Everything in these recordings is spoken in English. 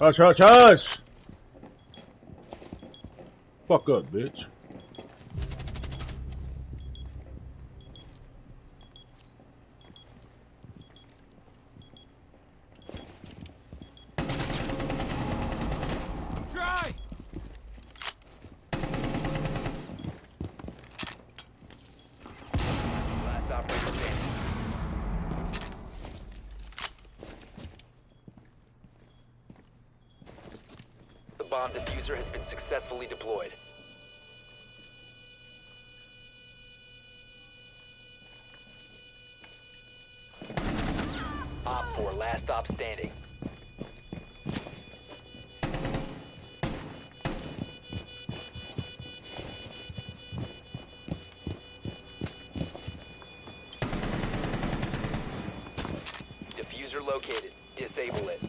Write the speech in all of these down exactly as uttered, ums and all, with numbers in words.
Hush, hush, hush! Fuck up, bitch. Try! Last operator standing. The bomb diffuser has been successfully deployed. Op four, last stop standing. Diffuser located. Disable it.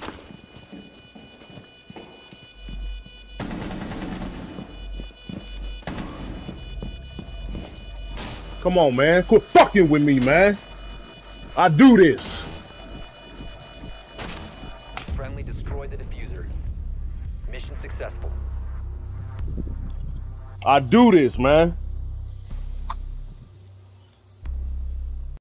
Come on, man. Quit fucking with me, man. I do this. Friendly destroyed the diffuser. Mission successful. I do this, man.